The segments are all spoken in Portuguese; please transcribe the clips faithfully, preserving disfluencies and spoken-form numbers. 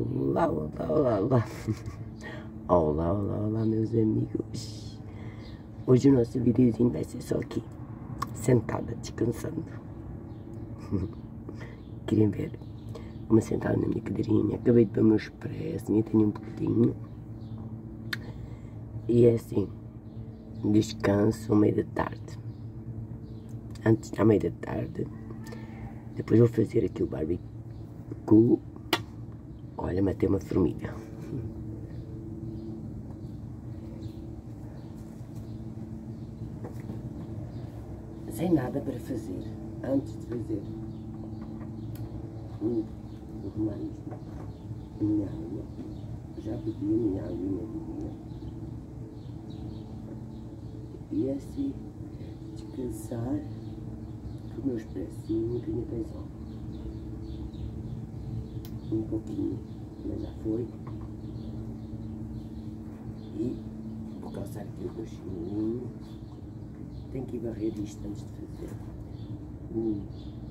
Olá, olá, olá, olá. Olá, olá, olá, meus amigos. Hoje o nosso videozinho vai ser só aqui, sentada, descansando. Querem ver? Vou-me sentar na minha cadeirinha. Acabei de beber o meu expresso, ainda tenho um pouquinho. E é assim, descanso ao meio da tarde. Antes da meia da tarde. Depois vou fazer aqui o barbecue. Olha, matei uma formiga. Sem nada para fazer. Antes de fazer. Hum, vou arrumar isto. Minha água. Já bebi a minha aguinha do dia. E assim, descansar. Com o meu expressinho, que ainda tem só um pouquinho, mas já foi. E vou calçar aqui o meu chinelinho. Tenho que ir varrer isto antes de fazer. Hum.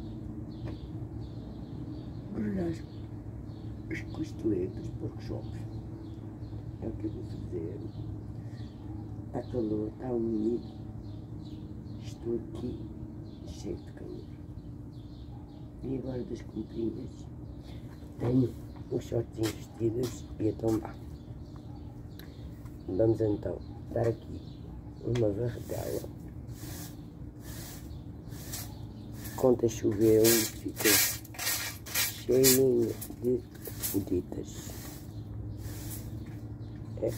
As, as costeletas de workshop. É o que eu vou fazer. Está calor, está úmido. Estou aqui cheio de calor. E agora das comprinhas. Tenho os shortinhos vestidos e a tombar. Vamos então dar aqui uma varredela. Conta choveu e ficou cheio de ditas. É.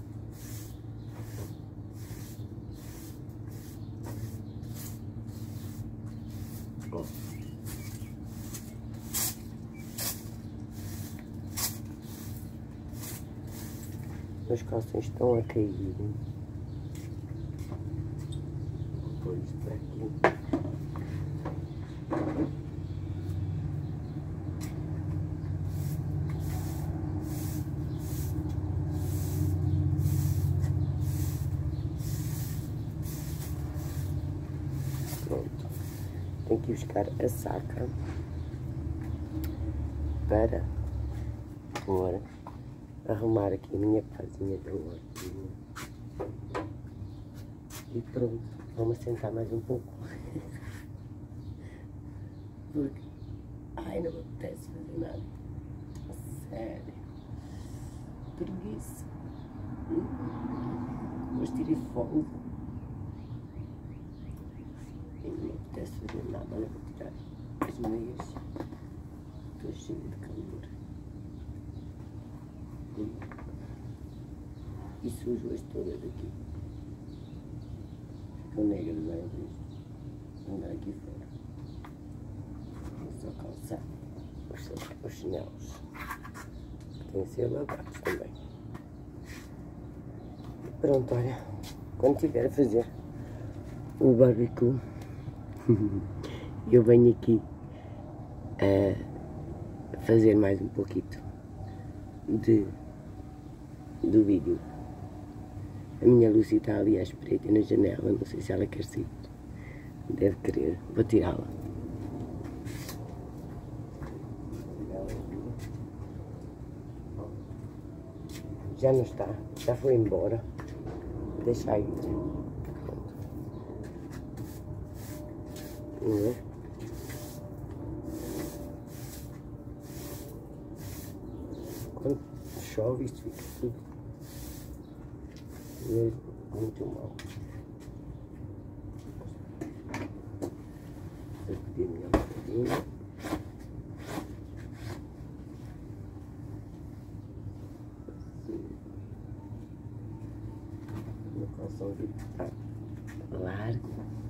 Oh. Meus calções estão a cair. Vou pôr isto para aqui. Pronto. Tenho que ir buscar a saca para pôr. Arrumar aqui a minha casinha da hortinha. E pronto, vamos sentar mais um pouco. Porque, ai, não me apetece fazer nada. Sério. Preguiça. Hum. Hoje tirei folga. E não me apetece fazer nada. Olha, vou tirar as meias. Estou cheia de calor. E sujo as todas aqui. Ficam negras, não é? Vou andar aqui fora. Vou só calçar os, os chinelos. Tem que ser lavados também. Pronto, olha. Quando estiver a fazer o barbecue, eu venho aqui a fazer mais um pouquinho de do vídeo. A minha Lucy está ali à espreita na janela, não sei se ela quer sair. Deve querer, vou tirá-la. Já não está, já foi embora. Deixa aí. Não é? Quando chove, isto fica tudo mesmo muito mal. Eu pedi a minha bocadinha. Assim. Meu calçãozinho está largo.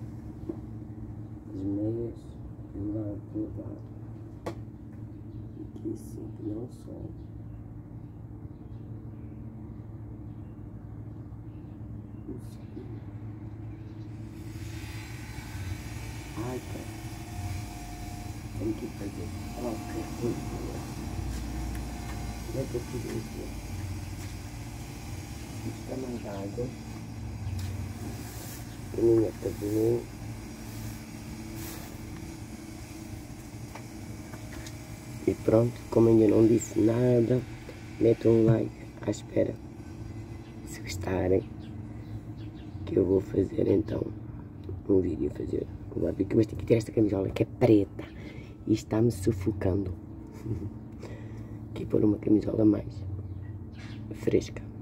As meias de um lado para o lado. Aqui assim, que não sobe. Ai, cara. Tem que fazer. Ok, muito boa. Já que eu tirei aqui. Buscar mais água. A minha cabeça. E pronto, como ainda não disse nada, metam um like à espera, se gostarem, que eu vou fazer então um vídeo, fazer uma bica, mas tenho que ter esta camisola que é preta e está-me sufocando. Aqui pôr uma camisola mais fresca.